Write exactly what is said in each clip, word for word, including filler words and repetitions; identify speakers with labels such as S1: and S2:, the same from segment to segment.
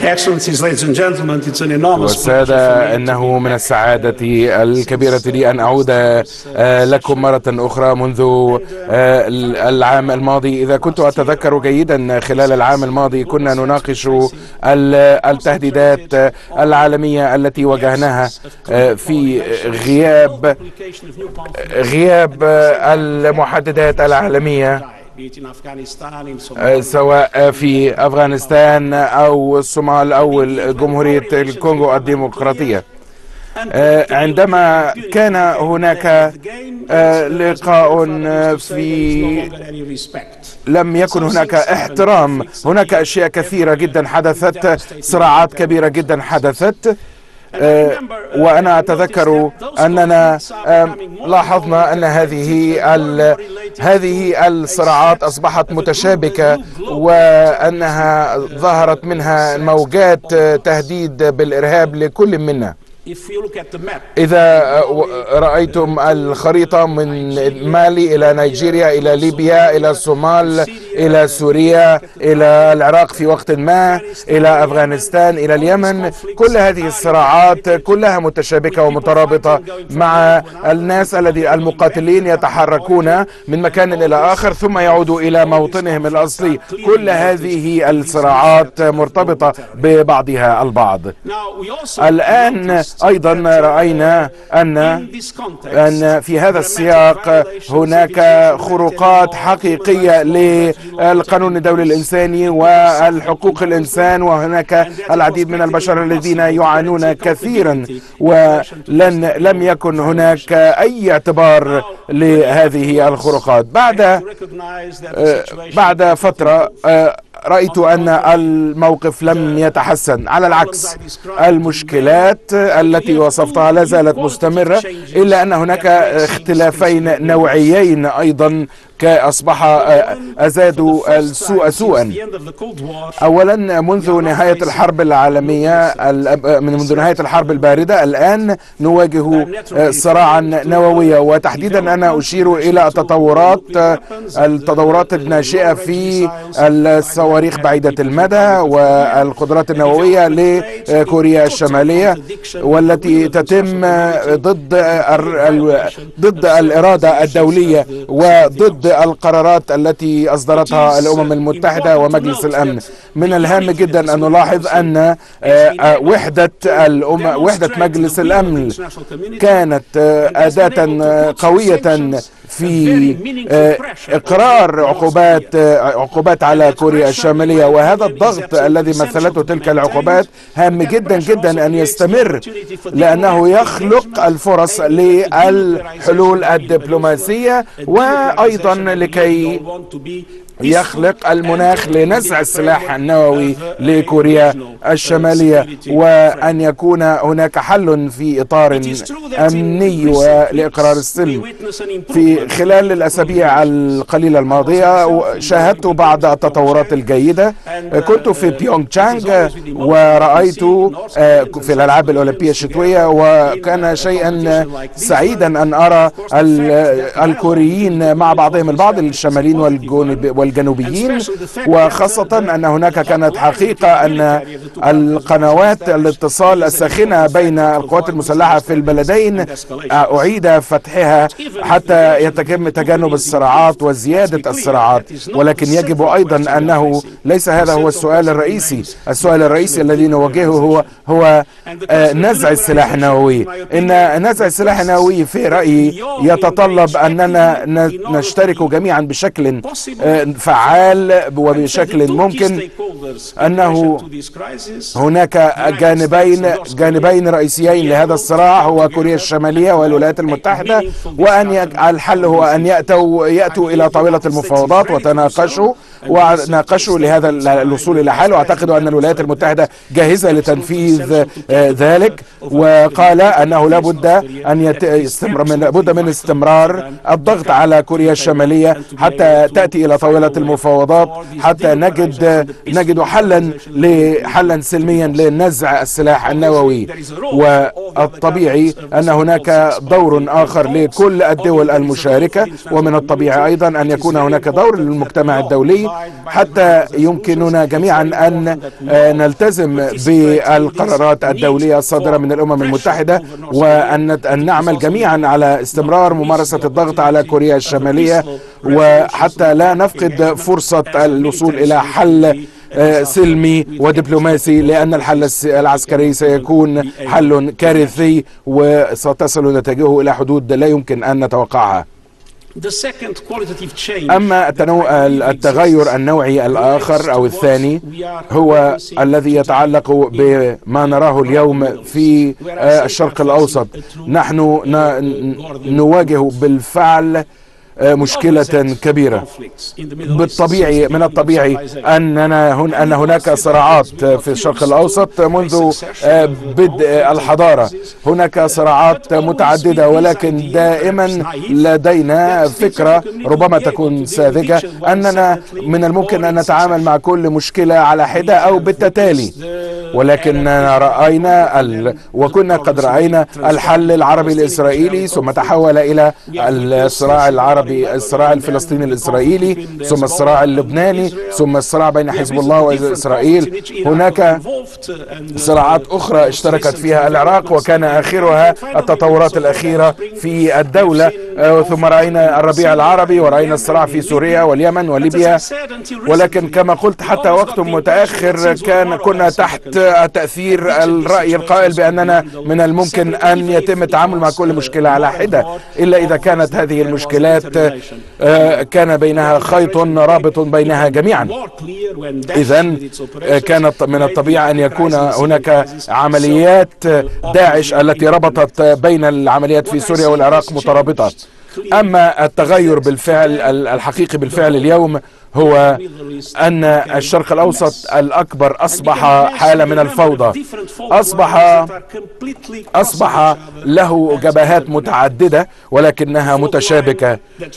S1: والسادة، إنه من السعادة الكبيرة لي أن أعود لكم مرة أخرى منذ العام الماضي. إذا كنت أتذكر جيدا، خلال العام الماضي كنا نناقش التهديدات العالمية التي واجهناها في غياب غياب المحددات العالمية، سواء في أفغانستان أو الصومال أو جمهورية الكونغو الديمقراطية. عندما كان هناك لقاء في لم يكن هناك احترام، هناك أشياء كثيرة جدا حدثت، صراعات كبيرة جدا حدثت. وأنا أتذكر أننا لاحظنا أن هذه هذه الصراعات أصبحت متشابكة، وأنها ظهرت منها موجات تهديد بالإرهاب لكل منا. إذا رأيتم الخريطة من مالي إلى نيجيريا إلى ليبيا إلى الصومال إلى سوريا إلى العراق في وقت ما إلى أفغانستان إلى اليمن، كل هذه الصراعات كلها متشابكة ومترابطة مع الناس الذي المقاتلين يتحركون من مكان إلى آخر ثم يعودوا إلى موطنهم الأصلي. كل هذه الصراعات مرتبطة ببعضها البعض. الآن أيضا رأينا أن أن في هذا السياق هناك خروقات حقيقية للقانون الدولي الإنساني والحقوق الإنسان، وهناك العديد من البشر الذين يعانون كثيرا، ولن لم يكن هناك أي اعتبار لهذه الخروقات. بعد بعد فترة رأيت أن الموقف لم يتحسن، على العكس المشكلات التي وصفتها لا زالت مستمرة، إلا أن هناك اختلافين نوعيين أيضا أصبح أزادوا السوء سوءا. أولا، منذ نهاية الحرب العالمية منذ نهاية الحرب الباردة الآن نواجه صراعا نوويا، وتحديدا أنا أشير إلى التطورات التطورات الناشئة في الصواريخ بعيدة المدى والقدرات النووية لكوريا الشمالية، والتي تتم ضد ضد الإرادة الدولية وضد القرارات التي أصدرتها الأمم المتحدة ومجلس الأمن. من الهام جدا أن نلاحظ أن وحدة الأمم وحدة مجلس الأمن كانت أداة قوية في إقرار عقوبات عقوبات على كوريا الشمالية، وهذا الضغط الذي مثلته تلك العقوبات هام جدا جدا أن يستمر، لأنه يخلق الفرص للحلول الدبلوماسية، وأيضا لكي يخلق المناخ لنزع السلاح النووي لكوريا الشمالية، وأن يكون هناك حل في إطار أمني ولإقرار السلم. في خلال الأسابيع القليلة الماضية شاهدت بعض التطورات الجيدة. كنت في بيونغ تشانغ ورأيت في الألعاب الأولمبية الشتوية، وكان شيئا سعيدا أن أرى الكوريين مع بعضهم البعض، الشماليين والجنوبيين، وخاصة أن هناك كانت حقيقة أن القنوات الاتصال الساخنة بين القوات المسلحة في البلدين أعيد فتحها حتى يتم تجنب الصراعات وزيادة الصراعات. ولكن يجب أيضا أنه ليس هذا هو السؤال الرئيسي. السؤال الرئيسي الذي نواجهه هو هو نزع السلاح النووي. إن نزع السلاح النووي في رأيي يتطلب أننا نشترك جميعا بشكل فعال وبشكل ممكن. أنه هناك جانبين جانبين رئيسيين لهذا الصراع، هو كوريا الشمالية والولايات المتحدة، وأن الحل هو أن يأتوا يأتوا إلى طاولة المفاوضات وتناقشوا وناقشوا لهذا الوصول إلى حل. وأعتقد أن الولايات المتحدة جاهزة لتنفيذ ذلك، وقال أنه لابد أن يستمر من لابد من استمرار الضغط على كوريا الشمالية حتى تأتي إلى طاولة طاولة المفاوضات حتى نجد نجد حلا حلا سلميا لنزع السلاح النووي. والطبيعي أن هناك دور آخر لكل الدول المشاركة، ومن الطبيعي أيضا أن يكون هناك دور للمجتمع الدولي حتى يمكننا جميعا أن نلتزم بالقرارات الدولية الصادرة من الأمم المتحدة، وأن نعمل جميعا على استمرار ممارسة الضغط على كوريا الشمالية، وحتى لا نفقد فرصة الوصول إلى حل سلمي ودبلوماسي، لأن الحل العسكري سيكون حل كارثي وستصل نتائجه إلى حدود لا يمكن أن نتوقعها. أما التغير النوعي الآخر أو الثاني هو الذي يتعلق بما نراه اليوم في الشرق الأوسط. نحن نواجه بالفعل مشكلة كبيرة. بالطبيعي من الطبيعي أننا هن أن هناك صراعات في الشرق الأوسط منذ بدء الحضارة. هناك صراعات متعددة، ولكن دائما لدينا فكرة ربما تكون ساذجة أننا من الممكن أن نتعامل مع كل مشكلة على حدة أو بالتتالي، ولكننا رأينا ال... وكنا قد رأينا الحل العربي الإسرائيلي، ثم تحول إلى الصراع العربي الصراع الفلسطيني الإسرائيلي، ثم الصراع اللبناني، ثم الصراع بين حزب الله وإسرائيل. هناك صراعات أخرى اشتركت فيها العراق، وكان آخرها التطورات الأخيرة في الدولة. ثم رأينا الربيع العربي، ورأينا الصراع في سوريا واليمن وليبيا. ولكن كما قلت حتى وقت متأخر كان كنا تحت تأثير الرأي القائل بأننا من الممكن أن يتم التعامل مع كل مشكلة على حدة، إلا إذا كانت هذه المشكلات كان بينها خيط رابط بينها جميعا. إذن كانت من الطبيعي أن يكون هناك عمليات داعش التي ربطت بين العمليات في سوريا والعراق مترابطة. أما التغير بالفعل الحقيقي بالفعل اليوم هو أن الشرق الأوسط الأكبر أصبح حالة من الفوضى، أصبح أصبح له جبهات متعددة ولكنها متشابكة.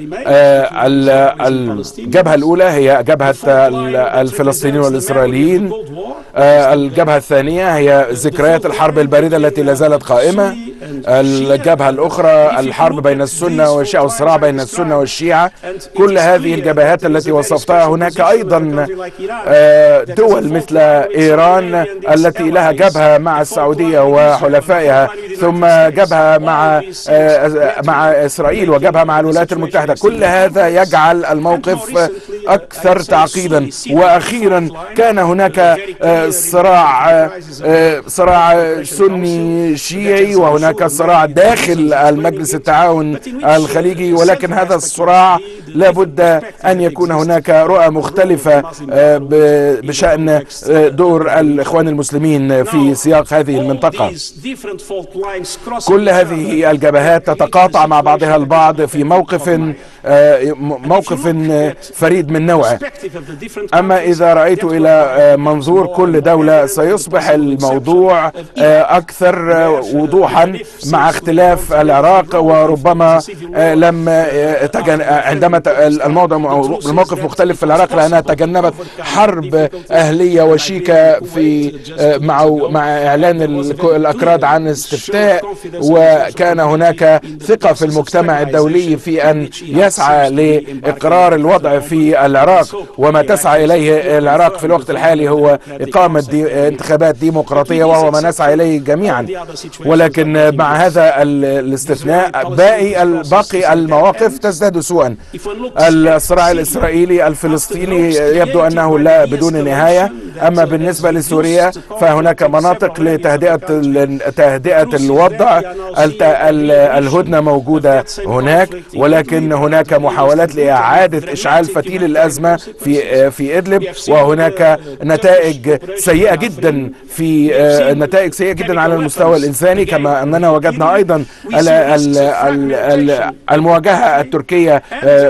S1: الجبهة الأولى هي جبهة الفلسطينيين والإسرائيليين، الجبهة الثانية هي ذكريات الحرب الباردة التي لا زالت قائمة، الجبهة الأخرى الحرب بين السنة والشيعة والصراع بين السنة والشيعة. كل هذه الجبهات التي وصفتها، هناك أيضا دول مثل إيران التي لها جبهة مع السعودية وحلفائها، ثم جبهة مع مع إسرائيل وجبهة مع الولايات المتحدة. كل هذا يجعل الموقف أكثر تعقيدا. وأخيرا كان هناك صراع صراع سني شيعي، وهناك صراع داخل المجلس التعاون الخليجي، ولكن هذا الصراع لابد أن يكون هناك رؤى مختلفة بشأن دور الإخوان المسلمين في سياق هذه المنطقة. كل هذه الجبهات تتقاطع مع بعضها البعض في موقف موقف فريد من نوعه. أما إذا رأيت إلى منظور كل دولة سيصبح الموضوع أكثر وضوحا مع اختلاف العراق، وربما لم عندما الموضوع الموقف مختلف في العراق لأنها تجنبت حرب أهلية وشيكة في مع مع إعلان الأكراد عن استفتاء، وكان هناك ثقة في المجتمع الدولي في أن يسعى لإقرار الوضع في العراق. وما تسعى إليه العراق في الوقت الحالي هو إقامة دي انتخابات ديمقراطية، وهو ما نسعى إليه جميعا. ولكن مع هذا الاستثناء باقي باقي المواقف تزداد سوءا. الصراع الإسرائيلي الفلسطيني يبدو أنه لا بدون نهاية. أما بالنسبة لسوريا فهناك مناطق لتهدئة تهدئة الوضع. الهدنة موجودة هناك، ولكن هناك محاولات لإعادة إشعال فتيل الأزمة في في إدلب، وهناك نتائج سيئة جدا في نتائج سيئة جدا على المستوى الإنساني. كما أننا وجدنا أيضا المواجهة التركية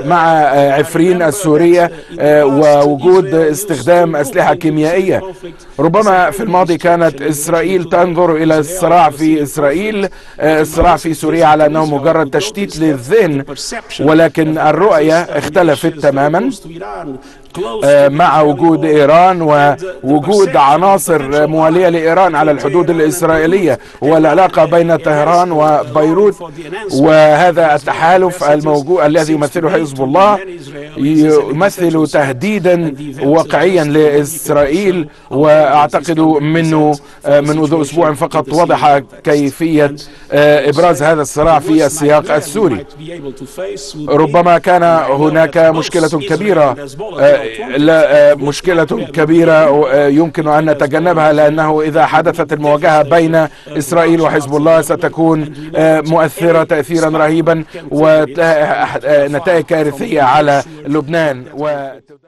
S1: مع عفرين السورية ووجود استخدام أسلحة كيميائية. ربما في الماضي كانت إسرائيل تنظر إلى الصراع في إسرائيل الصراع في سوريا على أنه مجرد تشتيت للذهن، ولكن الرؤية اختلفت تماما مع وجود إيران ووجود عناصر موالية لإيران على الحدود الإسرائيلية والعلاقة بين طهران وبيروت. وهذا التحالف الموجود الذي يمثله حزب الله يمثل تهديدا واقعيا لإسرائيل، وأعتقد منه منذ أسبوع فقط وضح كيفية إبراز هذا الصراع في السياق السوري. ربما كان هناك مشكلة كبيرة لا مشكلة كبيرة يمكن أن نتجنبها، لأنه إذا حدثت المواجهة بين إسرائيل وحزب الله ستكون مؤثرة تأثيرا رهيبا ونتائج كارثية على لبنان. و